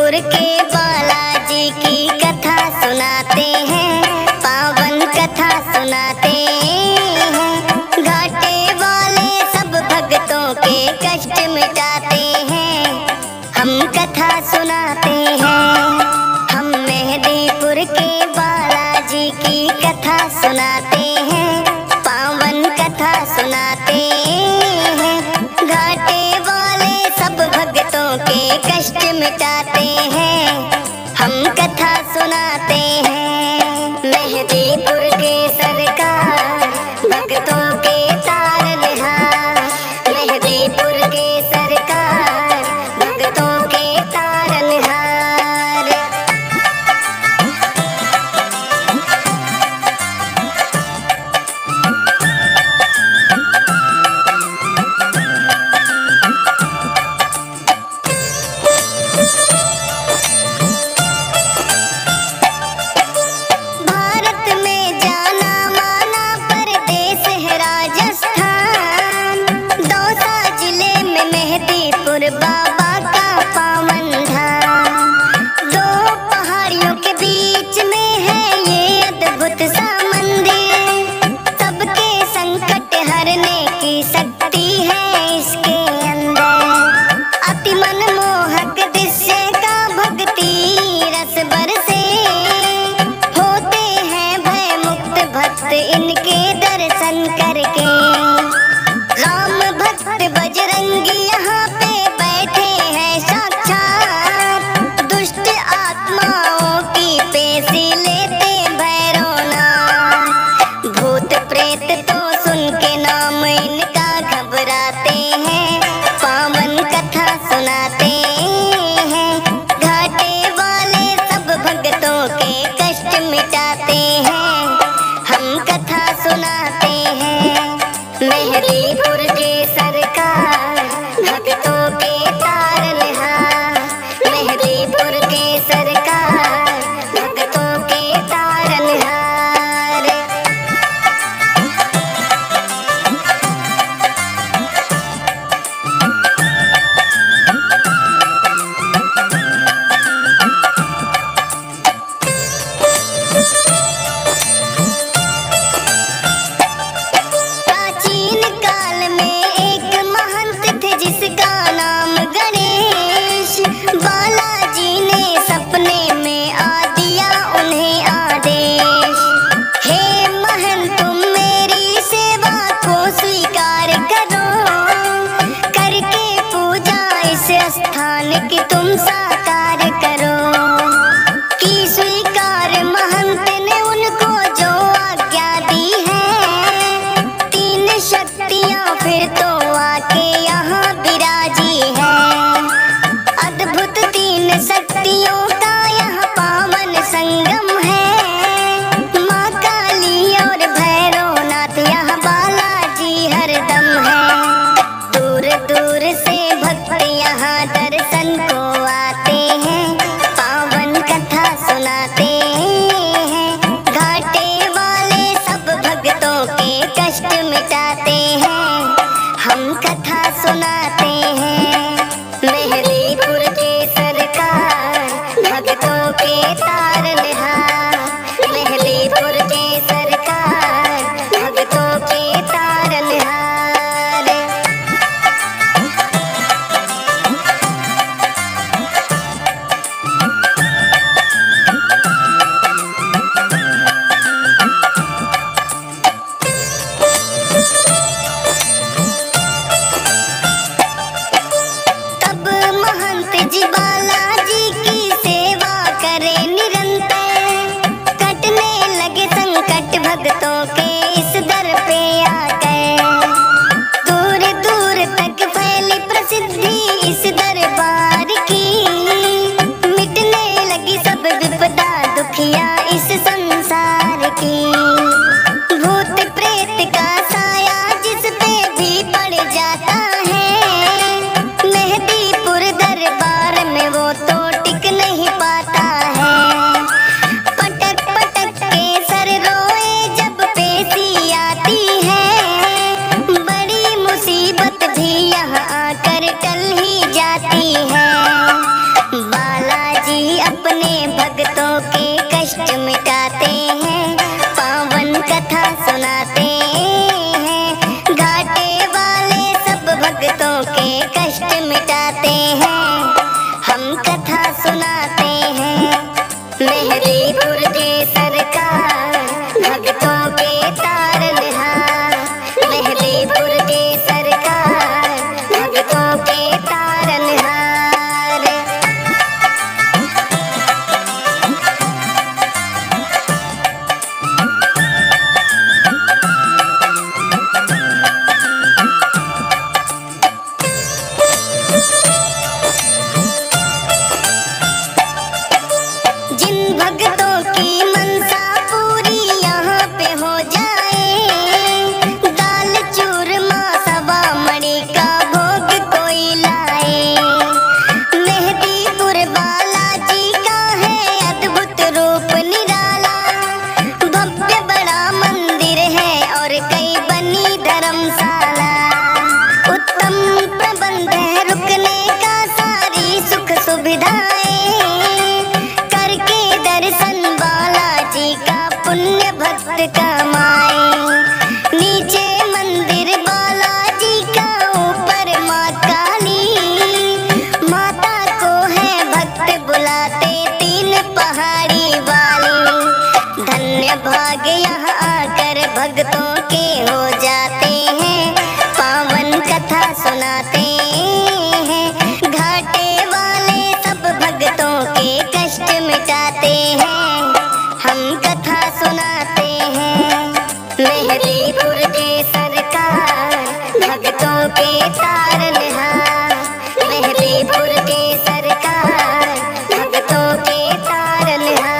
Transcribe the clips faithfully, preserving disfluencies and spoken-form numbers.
मेहदीपुर के बालाजी की कथा सुनाते हैं, पावन कथा सुनाते हैं। घाटे वाले सब भक्तों के कष्ट मिटाते हैं, हम कथा सुनाते हैं। हम मेहदीपुर के बालाजी की कथा सुनाते हैं, पावन कथा सुनाते हैं। घाटे वाले सब भक्तों के कष्ट मिटाते हैं, हम कथा सुनाते हैं। मेहदीपुर के सरकार भक्तों के तारनहार, मेहदीपुर के सरकार भक्तों के तारनहार। भारत में जाना माना परदेश है राजस्थान, दौसा जिले में मेहदीपुर बाबा का पावन धाम। दो पहाड़ियों के बीच में है ये अद्भुत सा मंदिर, सबके संकट हरने की शक्ति है इसके अंदर। अति मनमोहक दृश्य का भक्ति रस बरसे, होते हैं भय मुक्त भक्त इनके दर्शन करके। राम भक्त बजरंगी यहाँ पे बैठे हैं साक्षात, दुष्ट आत्माओं की पेशी लेते भैरवनाथ। भूत प्रेत तो सुन के नाम इनका घबराते हैं, पावन कथा सुनाते हैं। घाटे वाले सब भक्तों के कष्ट मिटाते हैं, हम कथा सुनाते हैं। मेहदीपुर के सरकार भक्तों के तारनहार, मेहदीपुर के सरकार भक्तों के तारनहार। प्राचीन काल में एक महंत थे जिसका नाम गणेश। बालाजी ने सपने में आ दिया उन्हें आदेश, हे महंत तुम मेरी सेवा को स्वीकार करो, करके पूजा इस स्थान की तुम साकार करो। की स्वीकार महंत ने उनको जो आज्ञा दी है, तीन शक्तियाँ फिर तो आके यहाँ विराजी है। अद्भुत तीन शक्तियों का यहाँ पावन संगम है, माँ काली और भैरवनाथ यहाँ बालाजी हरदम है। दूर दूर से भक्त यहाँ दर्शन को आते हैं, पावन कथा सुनाते हैं। घाटे वाले सब भक्तों के कष्ट मिटाते हैं, हम कथा सुनाते हैं। मेहदीपुर के सरकार भक्तों के तारनहार, मेहदीपुर के सरकार भक्तों के तारनहार। धर्मशाला। उत्तम प्रबंध है रुकने का, सारी सुख सुविधाएं, करके दर्शन बालाजी का पुण्य भक्त कमाए। नीचे मंदिर बालाजी का, ऊपर माँ काली, माता को है भक्त बुलाते तीन पहाड़ी वाली। धन्य भाग यहाँ आकर भक्तों के हो जाते हैं, पावन कथा सुनाते हैं। घाटे वाले सब भक्तों के कष्ट मिटाते हैं, हम कथा सुनाते हैं। मेहदीपुर के सरकार भक्तों के तारनहार, मेहदीपुर के सरकार भक्तों के तारनहार।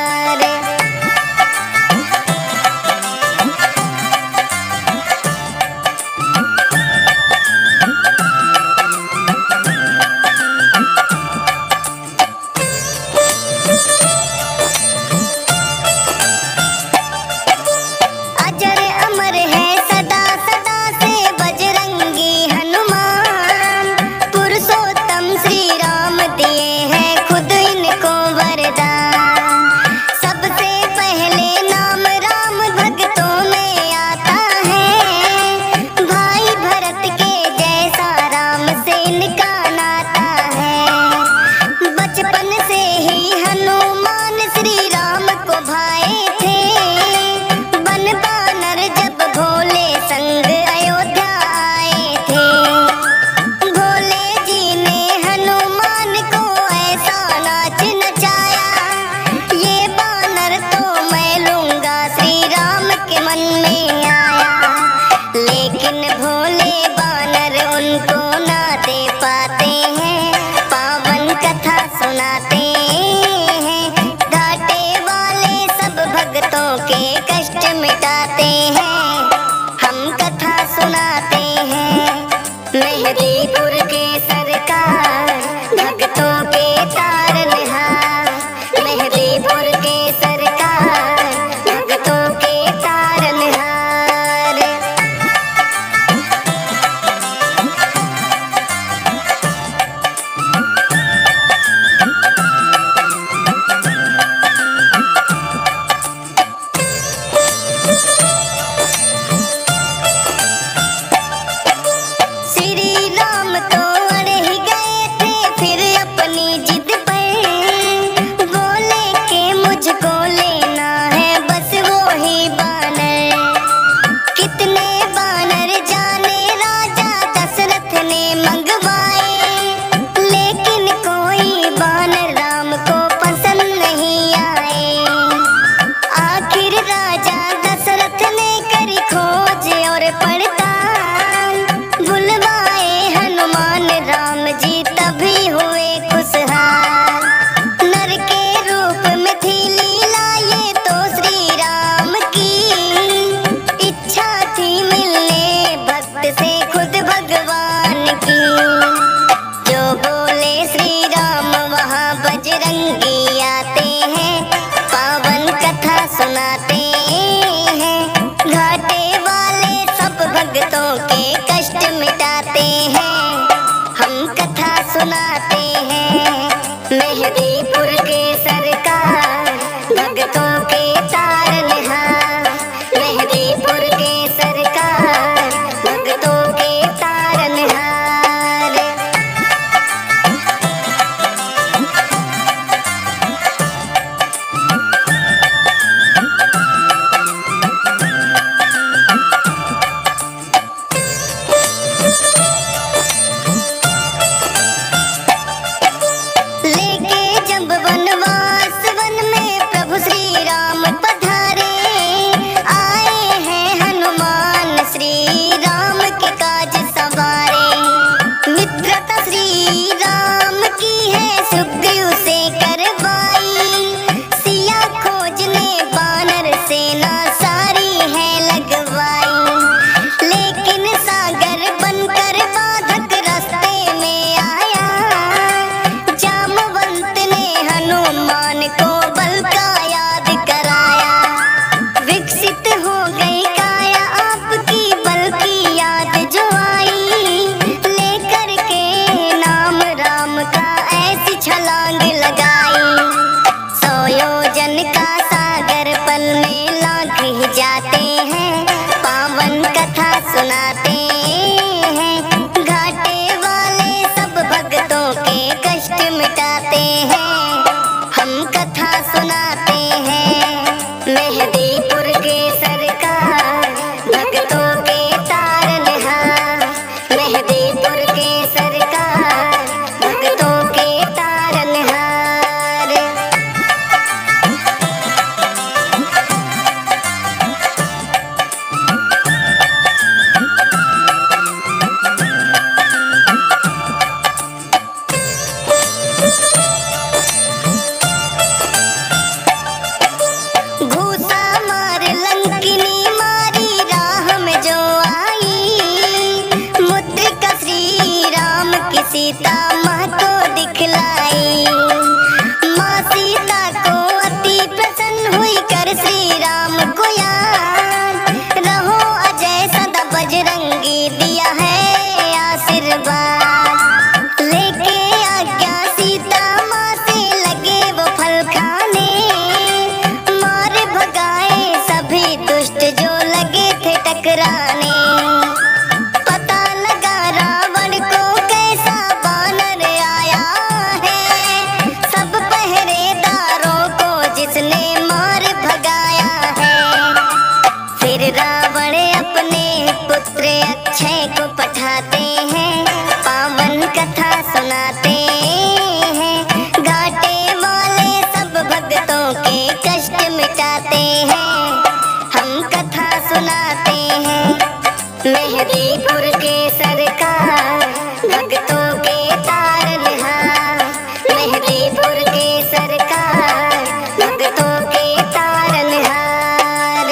अजर अमर है सदा सदा से बजरंगी हनुमान, पुरुषोत्तम श्री राम दिए हैं खुद इनको वरदान। सबसे पहले नाम राम भक्तों में आता है, भाई भरत के जैसा राम से इनका नाता है। बचपन से ही हनुमान श्री राम को भाए थे, बन बानर जब भोले संग अयोध्या आए थे। भोले जी ने हनुमान को ऐसा नाच नचाया, ये बानर तो मैं लूंगा श्री राम के मन में आया। लेकिन भोले बानर उनको ना दे पाते हैं, पावन कथा सुनाते हैं। घाटे वाले सब भक्तों के कष्ट मिटाते हैं, हम कथा सुनाते हैं। मेहदीपुर के सरकार भक्तों के तारनहार, मेहदीपुर के सरकार भक्तों के तारनहार। श्री राम तो अड़ ही गए थे फिर अपनी जिद पर, बोले कि मुझको लेना है बस वो ही बानर। कितने बानर जाने राजा दशरथ ने मंगवाए, लेकिन कोई बानर राम को पसंद नहीं आए। आखिर राजा दशरथ ने करी खोज और पड़ताल, बुलवाए हनुमान राम जी तभी हुए खुशहाल। नर के रूप में थी लीला ये तो श्री राम की, इच्छा थी मिलने भक्त से खुद भगवान की। जो बोले श्री राम वहाँ बजरंगी आते हैं, पावन कथा सुनाते हैं। घाटे वाले सब भक्तों के कष्ट मिटाते हैं, हम कथा सुनाते हैं। मेहदीपुर के सरकार भक्तों के तारनहार, मेहदीपुर के सरकार भक्तों के तारनहार। लेके जब वनवास वन में प्रभु श्री राम पधारे, आए हैं हनुमान श्री राम के काज सवारे। मित्रता श्री राम की है सुग्रीव से करवाई, सिया खोजने बानर सेना सारी है लगवाई। लेकिन सागर बनकर बाधक रास्ते में आया, जामवंत ने हनुमान को बल का याद कराया। विकसित हो गई काया आपकी बल की सीता माँ को दिखलाई। माँ सीता को अति प्रसन्न हुई कर श्री राम को याद। रहो अजय सदा बजरंगी दिया है आशीर्वाद। लेके आज्ञा सीता माँ से लगे वो फल खाने। मार भगाए सभी दुष्ट जो लगे थे टकराने। पता लगा रावण को कैसा बानर आया है। सब पहरेदारों को जिसने मार भगाया है। फिर रावण अपने पुत्र अक्षय को पठाते हैं। पावन कथा सुनाते हैं। घाटे वाले सब भक्तों के कष्ट मिटाते हैं। हम कथा सुनाते हैं। मेहदीपुर के सरकार भक्तों के तारनहार। मेहदीपुर के सरकार भक्तों के तारनहार।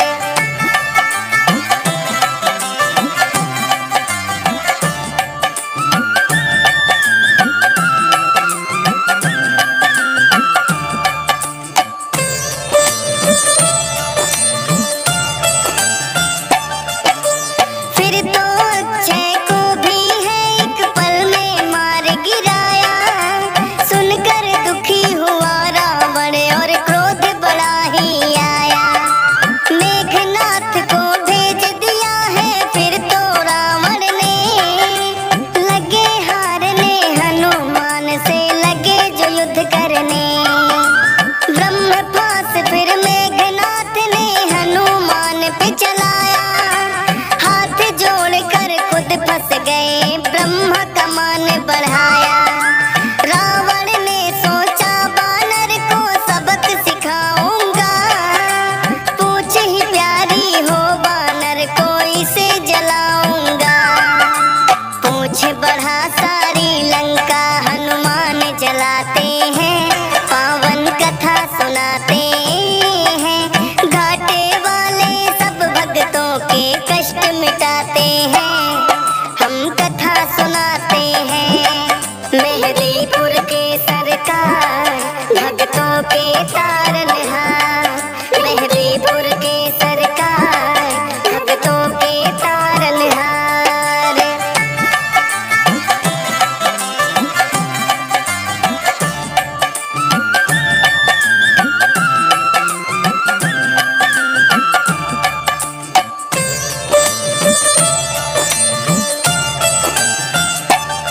फिर तो अक्षय को भी है एक पल में मार गिराया। सुनकर दुखी हुआ रावण और क्रोध बड़ा ही आया। मेघनाथ को भेज दिया है फिर तो रावण ने। लगे हारने हनुमान से लगे जो युद्ध करने। ब्रह्मपास फिर मेघनाथ ने हनुमान पे चलाया। हाथ जोड़कर खुद फंस गए ब्रह्मा कमान बढ़ाया। रावण ने सोचा बानर को सबक सिखाऊंगा। पूछ ही प्यारी हो बानर को इसे जलाऊंगा। पूछ बढ़ा सारी लंका हनुमान जलाते हैं। पावन कथा सुनाते हैं। घाटे वाले सब भक्तों के कष्ट मिटाते हैं। हम कथा सुनाते हैं। मेहदीपुर के सरकार भक्तों के तारनहार। मेहदीपुर के सरकार भक्तों के तारनहार।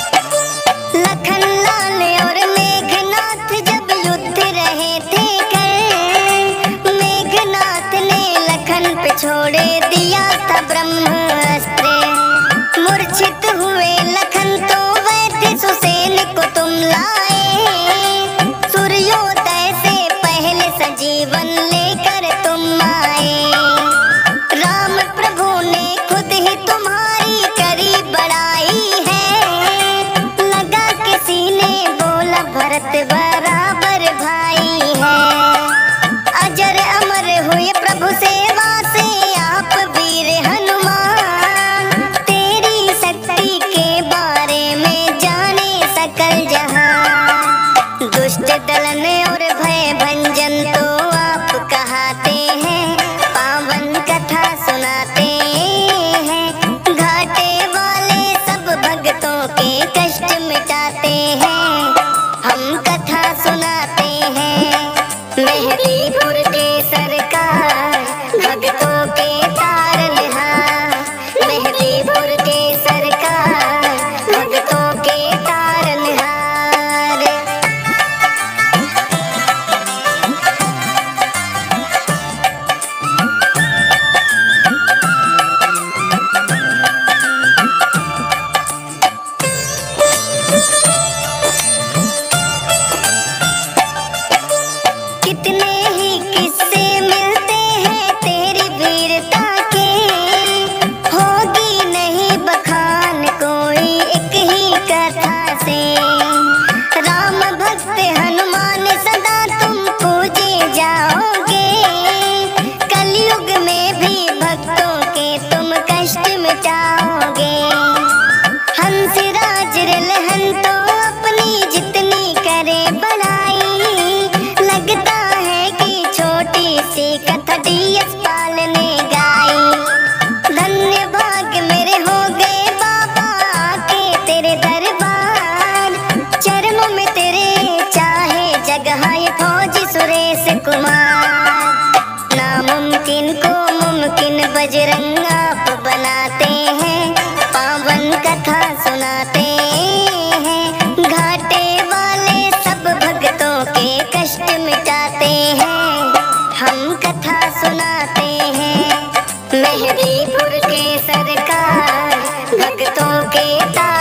लखन लाल और मेघनाथ जब युद्ध रहे थे कर। कुमार। नामुमकिन को मुमकिन बजरंग आप बनाते हैं, पावन कथा सुनाते हैं। घाटे वाले सब भक्तों के कष्ट मिटाते हैं, हम कथा सुनाते हैं। मेहदीपुर के सरकार भक्तों के